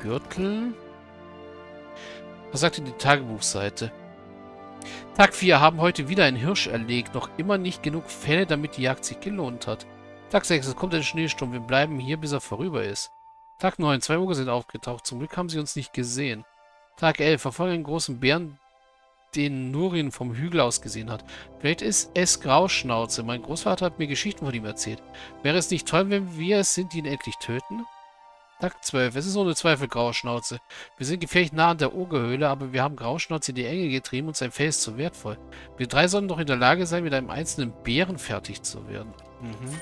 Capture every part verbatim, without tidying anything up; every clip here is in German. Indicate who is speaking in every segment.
Speaker 1: Gürtel. Was sagt denn die Tagebuchseite? Tag vier. Haben heute wieder einen Hirsch erlegt. Noch immer nicht genug Fälle, damit die Jagd sich gelohnt hat. Tag sechs. Es kommt ein Schneesturm. Wir bleiben hier, bis er vorüber ist. Tag neun. Zwei Uger sind aufgetaucht. Zum Glück haben sie uns nicht gesehen. Tag elf. Verfolgen einen großen Bären, den Nurin vom Hügel aus gesehen hat. Vielleicht ist es Grauschnauze. Mein Großvater hat mir Geschichten von ihm erzählt. Wäre es nicht toll, wenn wir es sind, die ihn endlich töten? Tag zwölf. Es ist ohne Zweifel Grauschnauze. Wir sind gefährlich nah an der Ogerhöhle, aber wir haben Grauschnauze in die Enge getrieben und sein Fell ist zu wertvoll. Wir drei sollen doch in der Lage sein, mit einem einzelnen Bären fertig zu werden. Mhm.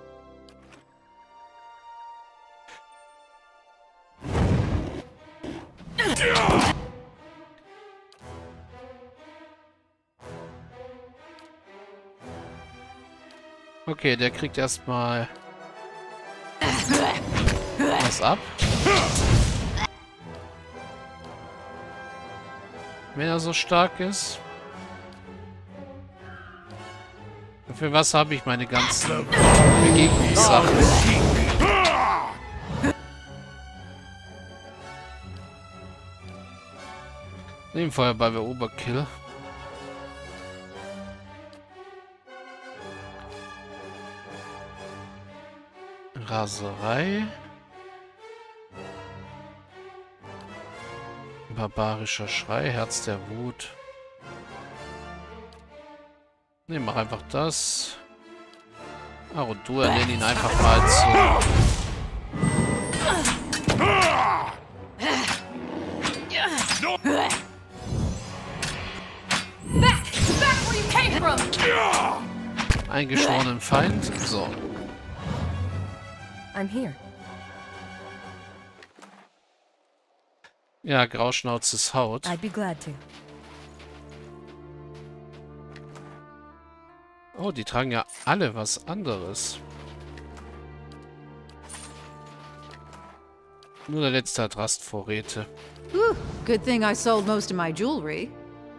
Speaker 1: Okay, der kriegt erstmal was ab. Wenn er so stark ist. Und für was habe ich meine ganzen Begegnungssachen? Nehmen Feuerball bei Overkill. Raserei. Barbarischer Schrei, Herz der Wut. Ne, mach einfach das. Ah, und du ernenn ihn einfach mal zu. Eingeschworenen Feind. So.
Speaker 2: I'm here.
Speaker 1: Ja, Grauschnauzes Haut.
Speaker 2: I'd be glad to.
Speaker 1: Oh, die tragen ja alle was anderes. Nur der letzte hat Rastvorräte.
Speaker 3: Whew, good thing I sold most of my jewelry.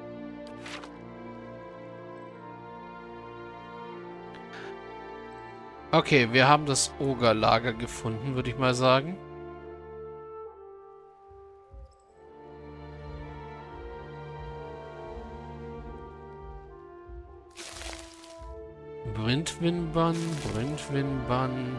Speaker 1: Okay, wir haben das Ogerlager gefunden, würde ich mal sagen. Brindwinnbann, Brindwinnbann.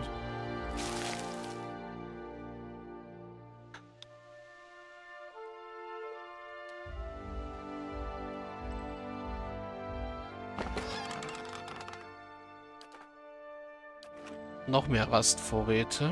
Speaker 1: Noch mehr Rastvorräte.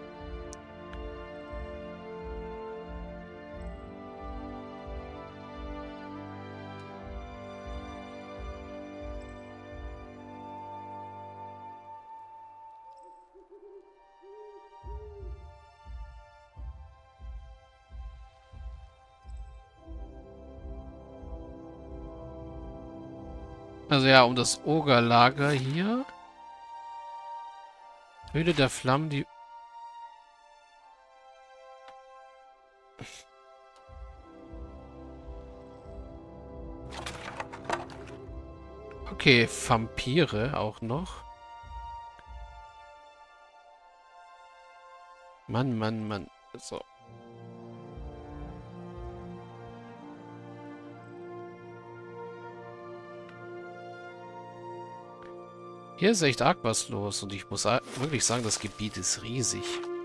Speaker 1: Also ja, um das Ogerlager hier. Höhle der Flammen, die... Okay, Vampire auch noch. Mann, Mann, Mann. So. Hier ist echt arg was los und ich muss wirklich sagen, das Gebiet ist riesig.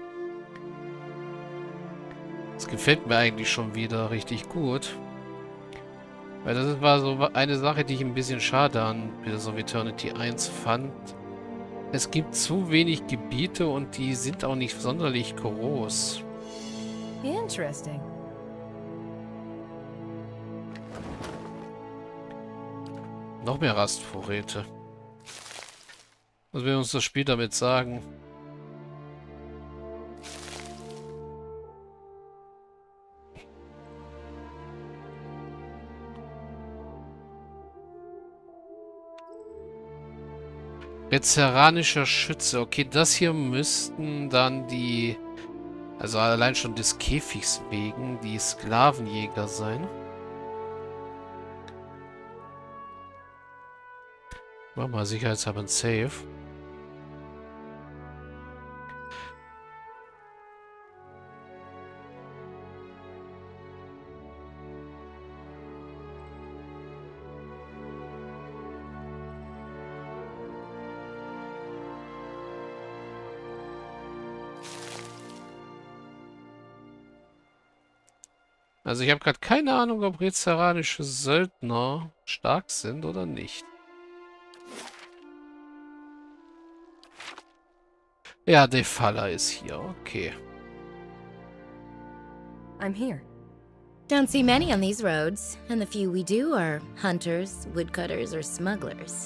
Speaker 1: Das gefällt mir eigentlich schon wieder richtig gut. Weil das war so eine Sache, die ich ein bisschen schade an Pillars of Eternity eins fand. Es gibt zu wenig Gebiete und die sind auch nicht sonderlich groß.
Speaker 2: Interesting.
Speaker 1: Noch mehr Rastvorräte. Was will uns das Spiel damit sagen? Veteranischer Schütze. Okay, das hier müssten dann die... Also allein schon des Käfigs wegen die Sklavenjäger sein. Mach mal sicherheitshalber ein Save. Also ich habe gerade keine Ahnung, ob rezeranische Söldner stark sind oder nicht. Ja, Defala ist hier. Okay.
Speaker 2: I'm here.
Speaker 4: Don't see many on these roads, and the few we do are hunters, woodcutters, or smugglers.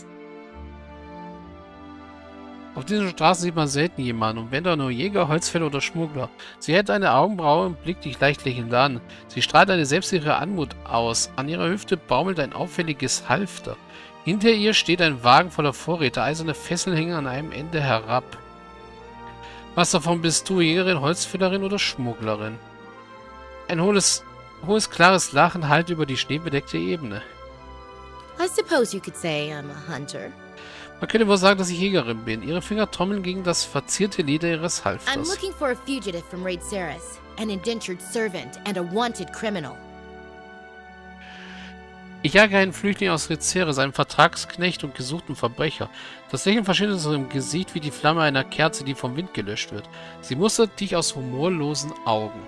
Speaker 1: Auf diesen Straßen sieht man selten jemanden, und wenn da nur Jäger, Holzfäller oder Schmuggler. Sie hält eine Augenbraue und blickt dich leicht lächelnd an. Sie strahlt eine selbstsichere Anmut aus. An ihrer Hüfte baumelt ein auffälliges Halfter. Hinter ihr steht ein Wagen voller Vorräte. Eiserne Fesseln hängen an einem Ende herab. Was davon bist du, Jägerin, Holzfällerin oder Schmugglerin? Ein hohes, hohes klares Lachen hallt über die schneebedeckte Ebene.
Speaker 4: I suppose you could say I'm a hunter.
Speaker 1: Man könnte wohl sagen, dass ich Jägerin bin. Ihre Finger trommeln gegen das verzierte Leder ihres
Speaker 4: I'm
Speaker 1: Halfters.
Speaker 4: looking for a fugitive from Raid Saris, an indentured servant and a wanted criminal.
Speaker 1: Ich jage einen Flüchtling aus Rezeres, einen Vertragsknecht und gesuchten Verbrecher. Das Lächeln verschwindet aus ihrem Gesicht wie die Flamme einer Kerze, die vom Wind gelöscht wird. Sie mustert dich aus humorlosen Augen.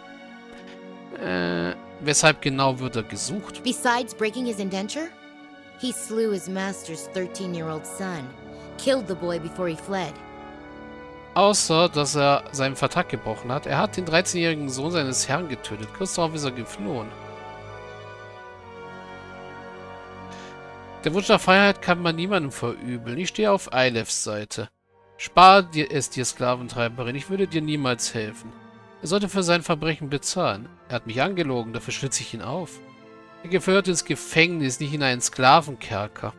Speaker 1: Äh, weshalb genau wird er gesucht?
Speaker 4: Besides breaking his indenture, he slew his master's thirteen-year-old son, killed the boy before he fled.
Speaker 1: Außer, dass er seinen Vertrag gebrochen hat. Er hat den dreizehnjährigen Sohn seines Herrn getötet. Kurz darauf ist er geflohen. Der Wunsch nach Freiheit kann man niemandem verübeln. Ich stehe auf Eilefs Seite. Spar dir es, dir Sklaventreiberin. Ich würde dir niemals helfen. Er sollte für sein Verbrechen bezahlen. Er hat mich angelogen, dafür schlitze ich ihn auf. Er gehört ins Gefängnis, nicht in einen Sklavenkerker.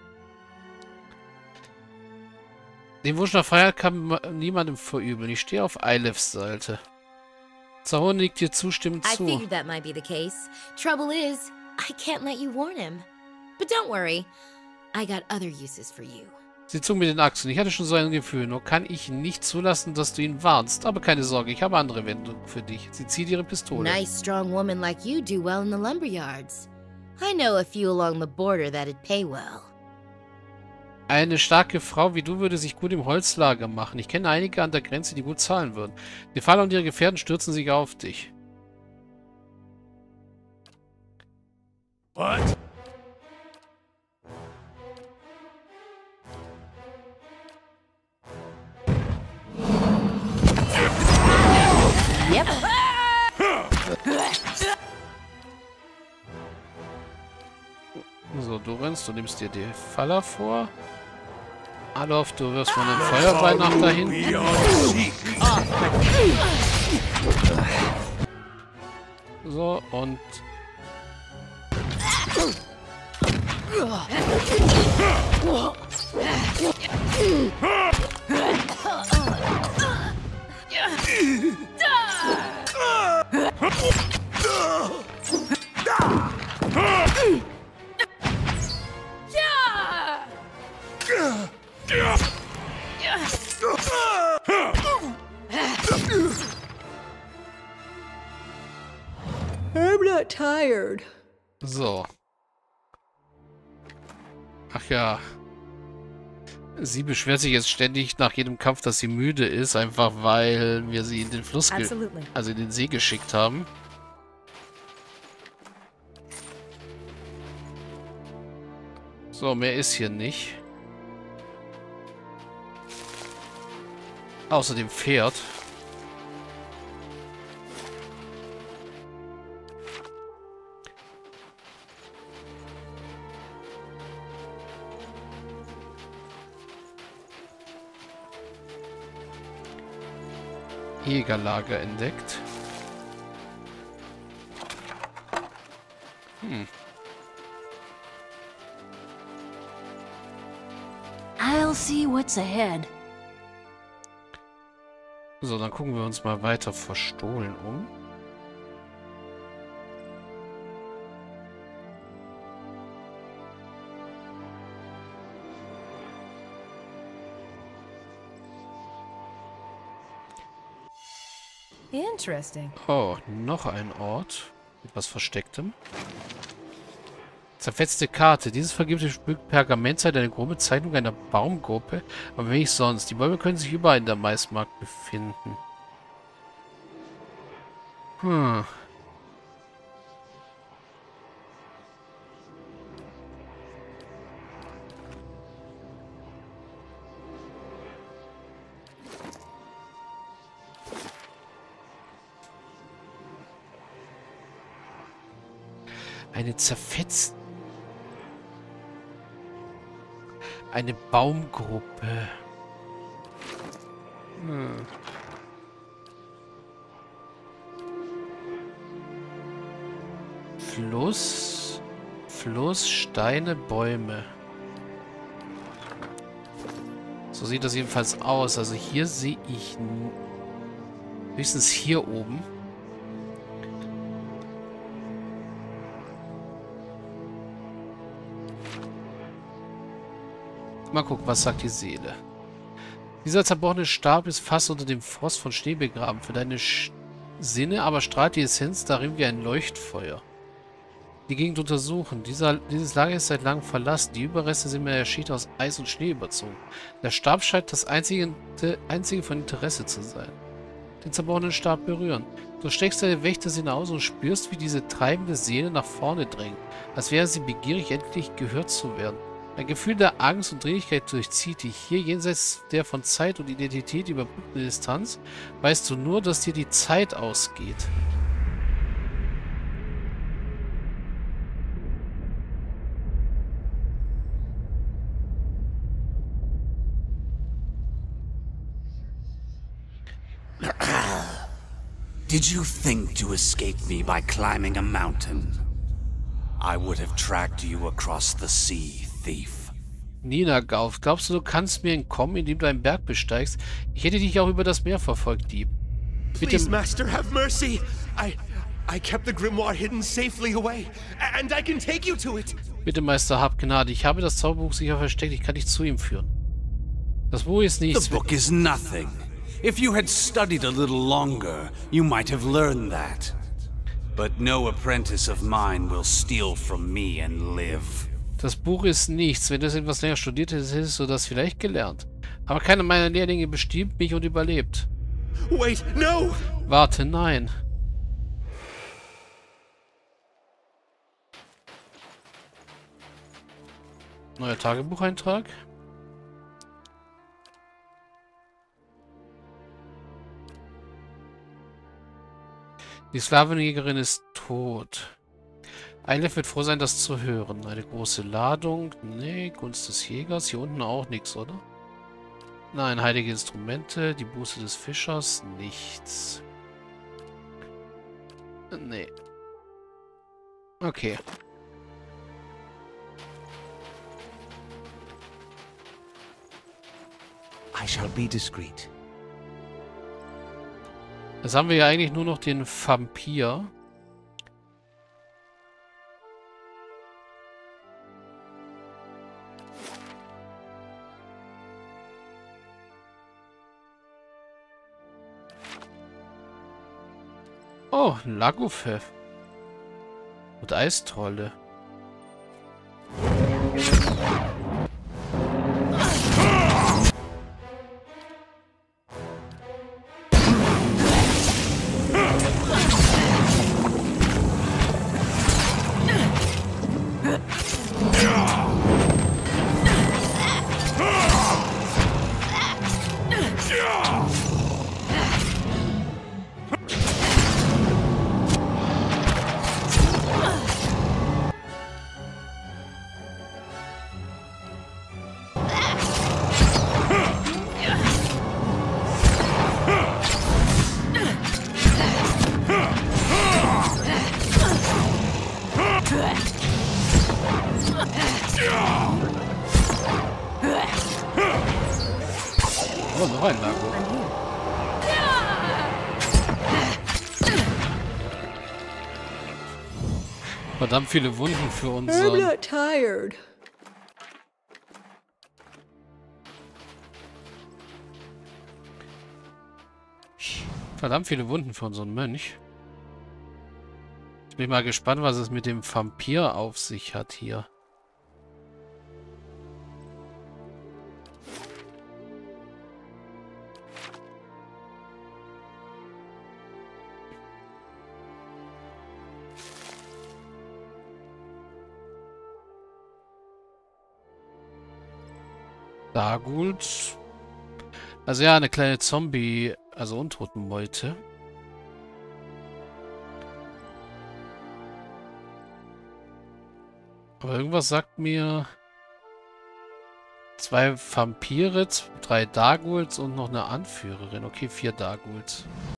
Speaker 1: Den Wunsch nach Freiheit kann man niemandem verübeln. Ich stehe auf Eilefs Seite. Zahorn nickt dir zustimmend
Speaker 4: I
Speaker 1: zu.
Speaker 4: figured that might be the case. Trouble is, I can't let you warn him. But don't worry, I got other uses for you.
Speaker 1: Sie zog mit den Achseln. Ich hatte schon so ein Gefühl, nur kann ich nicht zulassen, dass du ihn warnst. Aber keine Sorge, ich habe andere Wendungen für dich. Sie zieht ihre Pistole.
Speaker 4: Nice, strong woman like you do well in the lumberyards. I know a few along the border that'd pay well.
Speaker 1: Eine starke Frau wie du würde sich gut im Holzlager machen. Ich kenne einige an der Grenze, die gut zahlen würden. Die Falle und ihre Gefährten stürzen sich auf dich.
Speaker 5: What?
Speaker 3: Yep.
Speaker 1: So, du rennst, du nimmst dir die Faller vor. Adolf, du wirst von dem Feuerball nach dahin. So, und...
Speaker 3: I'm not tired.
Speaker 1: So. Ach ja. Sie beschwert sich jetzt ständig nach jedem Kampf, dass sie müde ist, einfach weil wir sie in den Fluss, ge
Speaker 2: Absolutely.
Speaker 1: also in den See geschickt haben. So, mehr ist hier nicht. Außer dem Pferd. Jägerlager entdeckt. Hm.
Speaker 3: I'll see what's ahead.
Speaker 1: So, dann gucken wir uns mal weiter verstohlen um.
Speaker 2: Interesting.
Speaker 1: Oh, noch ein Ort mit was Verstecktem. Zerfetzte Karte. Dieses vergibte Stück Pergament zeigt eine grobe Zeichnung einer Baumgruppe, aber wenig sonst. Die Bäume können sich überall in der Maismark befinden. Hm. Eine zerfetzte... Eine Baumgruppe. Hm. Fluss... Fluss, Steine, Bäume. So sieht das jedenfalls aus. Also hier sehe ich höchstens hier oben. Mal gucken, was sagt die Seele. Dieser zerbrochene Stab ist fast unter dem Frost von Schnee begraben. Für deine Sch Sinne aber strahlt die Essenz darin wie ein Leuchtfeuer. Die Gegend untersuchen. Dieser, dieses Lager ist seit langem verlassen. Die Überreste sind mit der Schicht aus Eis und Schnee überzogen. Der Stab scheint das einzige, einzige von Interesse zu sein. Den zerbrochenen Stab berühren. Du steckst deine Wächtersinne aus und spürst, wie diese treibende Seele nach vorne drängt, als wäre sie begierig, endlich gehört zu werden. Ein Gefühl der Angst und Dringlichkeit durchzieht dich. Hier, jenseits der von Zeit und Identität überbrückten Distanz, weißt du nur, dass dir die Zeit ausgeht.
Speaker 5: Did you think to escape me by climbing a mountain? I would have tracked you across the sea, thief.
Speaker 1: Nina Gauf, glaubst du, du kannst mir entkommen, indem du einen Berg besteigst? Ich hätte dich auch über das Meer verfolgt, Dieb. Bitte,
Speaker 6: Please, Master, have mercy. I, I kept the grimoire hidden safely away, and I can take you to it.
Speaker 1: bitte, Meister, hab Gnade. Ich habe das Zauberbuch sicher versteckt. Ich kann dich zu ihm führen. Das Buch ist nichts.
Speaker 5: The book is nothing. If you had studied a little longer, you might have learned that. But no apprentice of mine will steal from me and live.
Speaker 1: Das Buch ist nichts. Wenn du es etwas länger studiert hättest, hättest du das vielleicht gelernt. Aber keiner meiner Lehrlinge bestiehlt mich und überlebt.
Speaker 6: Wait, no!
Speaker 1: Warte, nein. Neuer Tagebucheintrag. Die Sklavenjägerin ist tot. Eilef wird froh sein, das zu hören. Eine große Ladung. Nee, Gunst des Jägers. Hier unten auch nichts, oder? Nein, heilige Instrumente. Die Buße des Fischers. Nichts. Nee. Okay.
Speaker 5: I shall be discreet.
Speaker 1: Jetzt haben wir ja eigentlich nur noch den Vampir. Oh, Lagufev. Und Eistrolle. Oh, noch ein Lago. Verdammt viele Wunden für
Speaker 3: I'm
Speaker 1: unseren...
Speaker 3: not tired.
Speaker 1: Verdammt viele Wunden für unseren Mönch. Ich bin mal gespannt, was es mit dem Vampir auf sich hat hier. Dagult. Also ja, eine kleine Zombie, also Untotenmeute. Aber irgendwas sagt mir... Zwei Vampire, drei Darguls und noch eine Anführerin. Okay, vier Darguls.